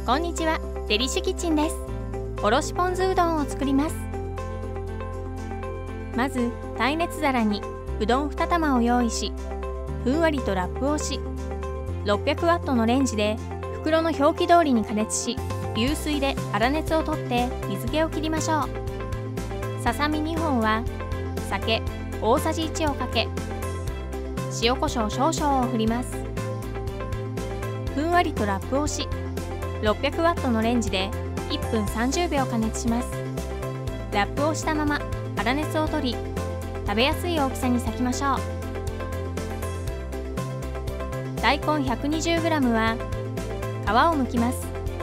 こんにちは、デリッシュキッチンです。おろしポン酢うどんを作ります。まず耐熱皿にうどん2玉を用意し、ふんわりとラップをし、600ワットのレンジで袋の表記通りに加熱し、流水で粗熱を取って水気を切りましょう。ささみ2本は酒大さじ1をかけ、塩コショウ少々を振ります。ふんわりとラップをし、600ワットのレンジで1分30秒加熱します。ラップをしたまま粗熱を取り、食べやすい大きさに裂きましょう。大根 120g は皮を剥きます。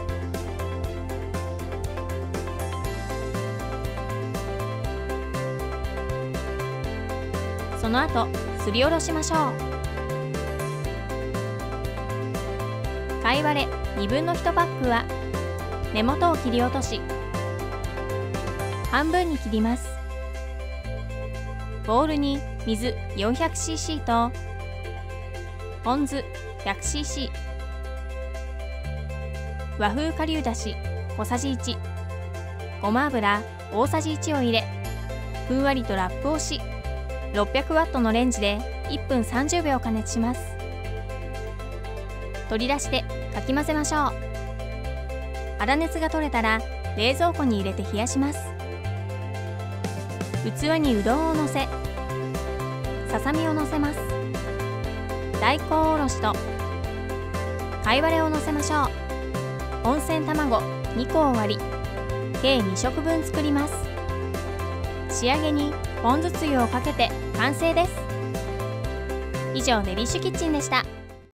その後すりおろしましょう。貝割れ1/2パックは根元を切り落とし、半分に切ります。ボウルに水 400cc とポン酢 100cc、 和風顆粒だし小さじ1、ごま油大さじ1を入れ、ふんわりとラップをし、600ワットのレンジで1分30秒加熱します。取り出してかき混ぜましょう。粗熱が取れたら冷蔵庫に入れて冷やします。器にうどんをのせ、ささみをのせます。大根おろしと貝割れをのせましょう。温泉卵2個を割り、計2食分作ります。仕上げにポン酢つゆをかけて完成です。以上、デリッシュキッチンでした。